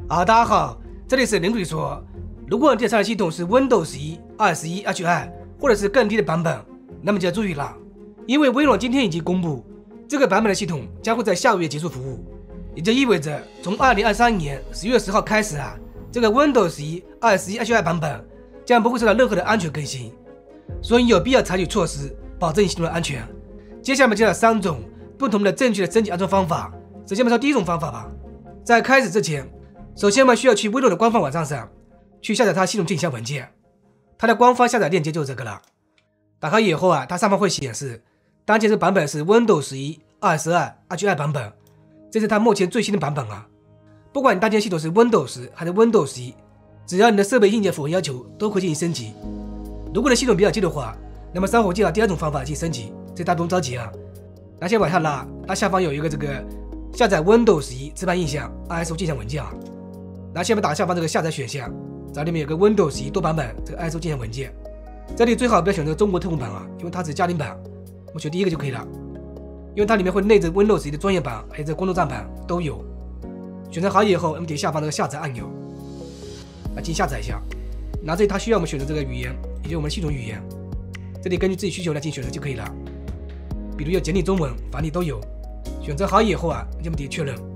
大家好，这里是林队说。如果你电脑系统是 Windows 11、21、HI 或者是更低的版本，那么就要注意了，因为微软今天已经公布，这个版本的系统将会在下个月结束服务，也就意味着从2023年10月10号开始这个 Windows 11、21、HI 版本将不会受到任何的安全更新，所以有必要采取措施保证系统的安全。接下来我们介绍3种不同的正确的升级安装方法。首先我们说第一种方法吧。在开始之前，首先我们需要去微软的官方网站上去下载它系统进行文件，它的官方下载链接就是这个了。打开以后它上方会显示当前这版本是 Windows 11、22、HI 版本，这是它目前最新的版本不管你当前系统是 Windows 还是 Windows 11，只要你的设备硬件符合要求，都会进行升级。如果你的系统比较旧的话，那么稍后我介绍第2种方法进行升级，这大家不用着急那先往下拉，它下方有一个这个下载 Windows 11直盘印象 ISO 镜像文件那下面打下方这个下载选项，这里面有个 Windows 11多版本这个 ISO 镜像文件，这里最好不要选择中国特供版因为它只是家庭版，我们选第一个就可以了，因为它里面会内置 Windows 11的专业版还有这个工作站版都有。选择好以后，我们点下方这个下载按钮，来进行下载一下。这里它需要我们选择这个语言，也就是我们的系统语言，这里根据自己需求来进行选择就可以了。比如有简体中文、繁体都有。选择好以后就点确认。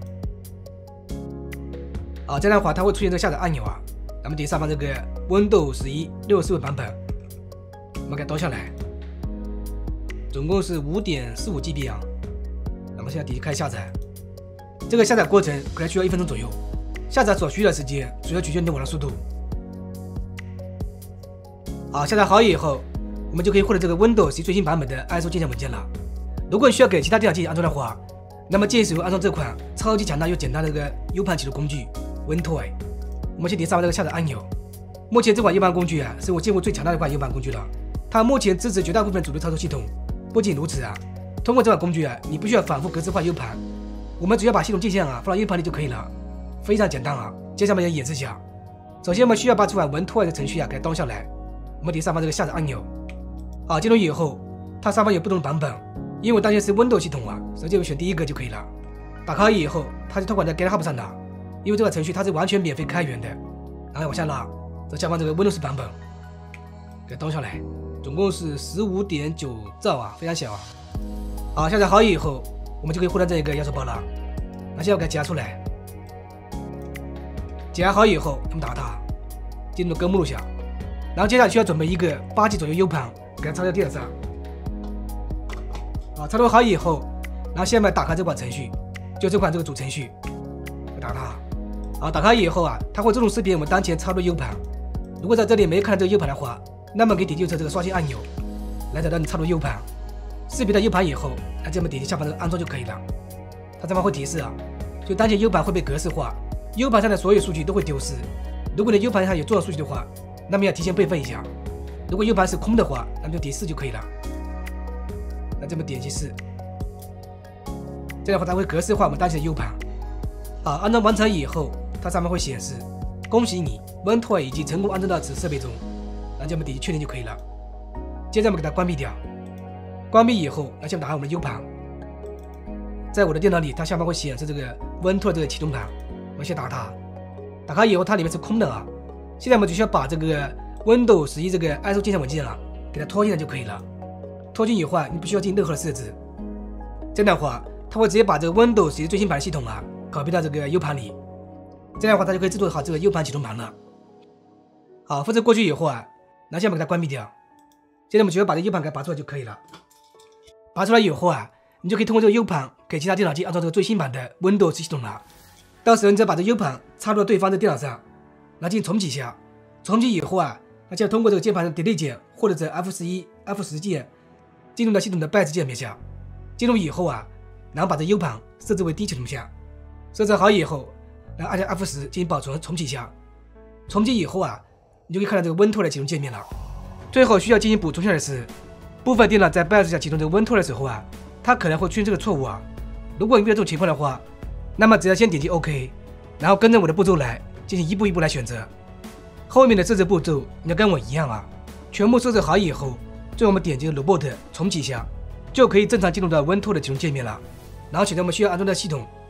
这样的话它会出现这个下载按钮咱们点上方这个 Windows 11 64位版本，我们给它导下来，总共是 5.45 GB那么现在点击开始下载。这个下载过程可能需要1分钟左右，下载所需的时间主要取决于你的网络速度。下载好以后，我们就可以获得这个 Windows 11最新版本的 ISO 镜像文件了。如果你需要给其他电脑进行安装的话，那么建议使用安装这款超级强大又简单的这个 U 盘启动工具 WinToy。我们先点上方这个下载按钮。目前这款 U 盘工具是我见过最强大的一款 U 盘工具了，它目前支持绝大部分主流操作系统。不仅如此通过这款工具你不需要反复格式化 U 盘，我们只要把系统镜像放到 U 盘里就可以了，非常简单接下来我们要演示一下。首先我们需要把这款 WinToy 的程序给它装下来，我们点上方这个下载按钮。进入以后，它上方有不同的版本，因为我当前是 Windows 系统首先我选第一个就可以了。打开以后，它就托管在 GitHub 上的，因为这个程序它是完全免费开源的。然后往下拉，这下方这个 Windows 版本给它装下来，总共是 15.9 兆非常小下载好以后，我们就可以获得这一个压缩包了。那现在我给它夹出来，夹好以后，我们打开它，进入根目录下，然后接下来需要准备一个8G 左右 U 盘，给它插在电脑上。操作好以后，然后下面打开这款程序，就这款这个主程序，打开它。打开以后它会自动识别我们当前插入 U 盘。如果在这里没看到这个 U 盘的话，那么可以点击右侧这个刷新按钮，来找到你插入 U 盘。识别到 U 盘以后，那这么点击下方这个安装就可以了。它这边会提示就当前 U 盘会被格式化 ，U 盘上的所有数据都会丢失。如果你 U 盘上有重要数据的话，那么要提前备份一下。如果 U 盘是空的话，那么就点4就可以了。那这么点击4，这样的话它会格式化我们当前的 U 盘。安装完成以后，它上面会显示恭喜你 WinToy 已经成功安装到此设备中，那这么点击确定就可以了。接着我们给它关闭掉，关闭以后，那先打开我们的 U 盘。在我的电脑里，它下方会显示这个 WinToy 这个启动盘，我们先打开它。打开以后，它里面是空的现在我们只需要把这个 Windows 11这个 ISO 镜像文件给它拖进来就可以了。拖进以后你不需要进行任何的设置，这样的话它会直接把这个 Windows 11最新版的系统拷贝到这个 U 盘里，这样的话它就可以制作好这个 U 盘启动盘了。复制过去以后那现在把它关闭掉。现在我们只要把这 U 盘给它拔出来就可以了。拔出来以后你就可以通过这个 U 盘给其他电脑机安装这个最新版的 Windows 系统了。到时候你只要把这 U 盘插入到对方的电脑上，然后进行重启一下。重启以后那就要通过这个键盘的 Delete 键或者是 F11、F10 键进入到系统的 BIOS 界面下。进入以后然后把这 U 盘设置为低启动下。设置好以后，然后按下 F10 进行保存，重启一下。重启以后你就可以看到这个 WinToy 的启动界面了。最后需要进行补充下的是，部分电脑在 BIOS 下启动这个 WinToy 的时候它可能会出现这个错误如果你遇到这种情况的话，那么只要先点击 OK， 然后跟着我的步骤来进行一步一步来选择。后面的设置步骤你要跟我一样全部设置好以后，最后我们点击 Reboot 重启一下，就可以正常进入到 WinToy 的启动界面了。然后选择我们需要安装的系统，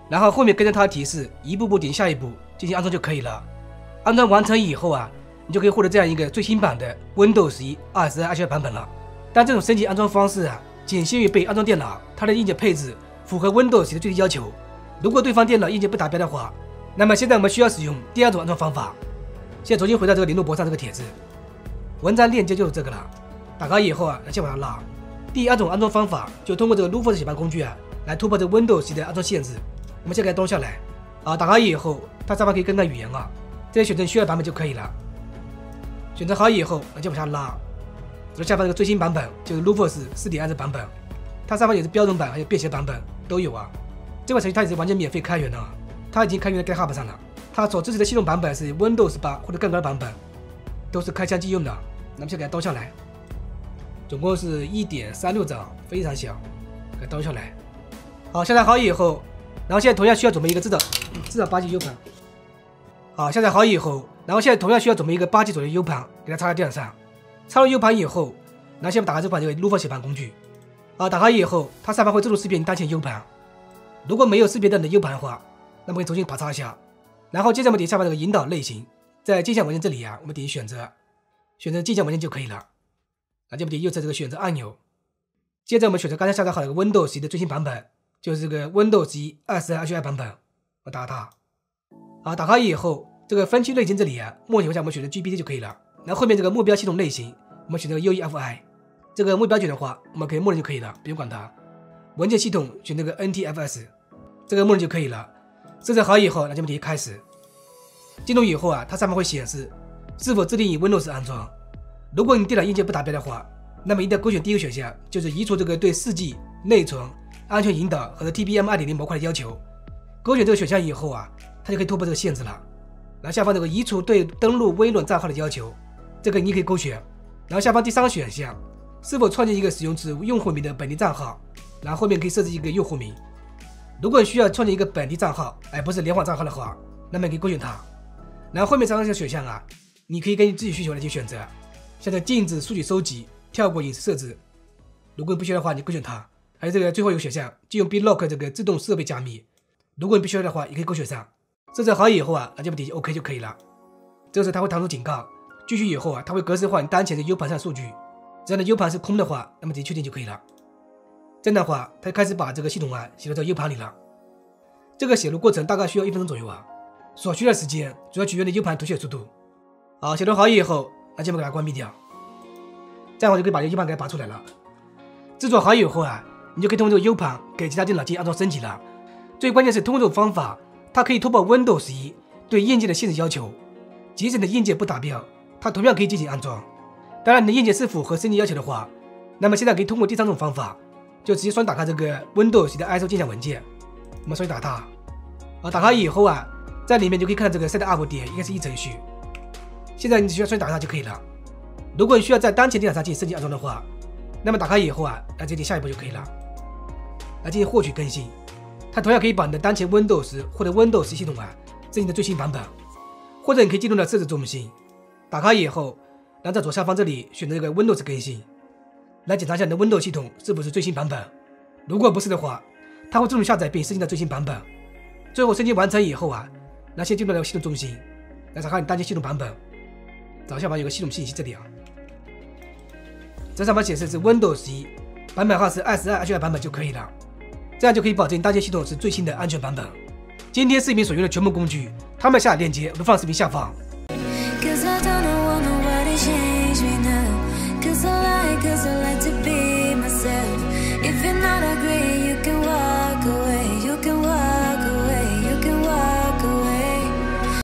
然后后面跟着它的提示一步步点下一步进行安装就可以了。安装完成以后啊，你就可以获得这样一个最新版的 Windows 11 22 版本了。但这种升级安装方式啊，仅限于被安装电脑它的硬件配置符合 Windows 11的最低要求。如果对方电脑硬件不达标的话，那么现在我们需要使用第二种安装方法。现在重新回到这个联络簿上这个帖子，文章链接就是这个了。打开以后啊，先把它拉。第二种安装方法就通过这个 Rufus 写盘工具啊，来突破这个 Windows 11的安装限制。我们先给它装下来啊，打开以后，它上方可以更改语言啊，这里选择需要版本就可以了。选择好以后，就往下拉，走到下方这个最新版本就是 Rufus 4.2 版本，它上方也是标准版还有便携版本都有啊。这款程序它也是完全免费开源的，它已经开源在 GitHub 上了。它所支持的系统版本是 Windows 8或者更高的版本，都是开箱即用的。那么先给它刀下来，总共是 1.36 兆，非常小，给它刀下来。好，下载好以后，然后现在同样需要准备一个至少8 G U 盘。好，下载好以后，然后现在同样需要准备一个8 G 左右的 U 盘，给它插在电脑上。插入 U 盘以后，然后先打开这款这个 Rufus 写盘工具。好，打开以后，它上方会自动识别你当前 U 盘。如果没有识别到你的 U 盘的话，那么可以重新拔插一下。然后接着我们点下方这个引导类型，在镜像文件这里啊，我们点选择镜像文件就可以了。接着点右侧这个选择按钮，接着我们选择刚才下载好的 Windows 11的最新版本，就是这个 Windows 11 22 版本，我打它。好，打开以后，这个分区类型这里啊，目前我们选择 GPT 就可以了。然后后面这个目标系统类型，我们选择 UEFI， 这个目标卷的话，我们可以默认就可以了，不用管它。文件系统选这个 NTFS， 这个默认就可以了。设置好以后，那就点开始。进入以后啊，它上面会显示是否自定义 Windows 安装。如果你电脑硬件不达标的话，那么一定要勾选第一个选项，就是移除这个对4G、内存、安全引导和 TPM 2.0 模块的要求。勾选这个选项以后啊，它就可以突破这个限制了。然后下方这个移除对登录微软账号的要求，这个你可以勾选。然后下方第三个选项，是否创建一个使用此用户名的本地账号，然后后面可以设置一个用户名。如果你需要创建一个本地账号，而不是联网账号的话，那么你可以勾选它。然后后面3个选项啊，你可以根据自己需求来去选择，像这禁止数据收集、跳过隐私设置。如果你不需要的话，你勾选它。还有这个最后一个选项，就用 BitLock 这个自动设备加密。如果你不需要的话，也可以勾选上。设置好以后啊，那就点击 OK 就可以了。这个时候它会弹出警告，继续以后啊，它会格式化你当前的 U 盘上数据。只要你 U 盘是空的话，那么点击确定就可以了。这样的话，它开始把这个系统啊写到这个 U 盘里了。这个写入过程大概需要1分钟左右啊，所需的时间主要取决于 U 盘读写速度。好，写入好以后，那就把它关闭掉。这样我就可以把这个 U 盘给它拔出来了。制作好以后啊，你就可以通过这个 U 盘给其他电脑进行安装升级了。最关键是通过这种方法，它可以突破 Windows 11对硬件的限制要求。即使你的硬件不达标，它同样可以进行安装。当然，你的硬件是符合升级要求的话，那么现在可以通过第3种方法，就直接双打开这个 Windows 的 ISO 镜像文件，我们双击打它。打开以后啊，在里面就可以看到这个 setup 点 exe 程序。现在你只需要双击打开它就可以了。如果你需要在当前电脑上进行升级安装的话，那么打开以后啊，直接点下一步就可以了，来进行获取更新。它同样可以把你的当前 Windows 或者 Windows 系统啊升级的最新版本，或者你可以进入到设置中心，打开以后，然后在左下方这里选择这个 Windows 更新，来检查一下你的 Windows 系统是不是最新版本。如果不是的话，它会自动下载并升级到最新版本。最后升级完成以后啊，那先进入到系统中心，来查看你当前系统版本。找下方有个系统信息这里啊，这上方显示是 Windows 11，版本号是22 版本就可以了。这样就可以保证当前系统是最新的安全版本。今天视频所用的全部工具，它们下的链接我都放视频下方。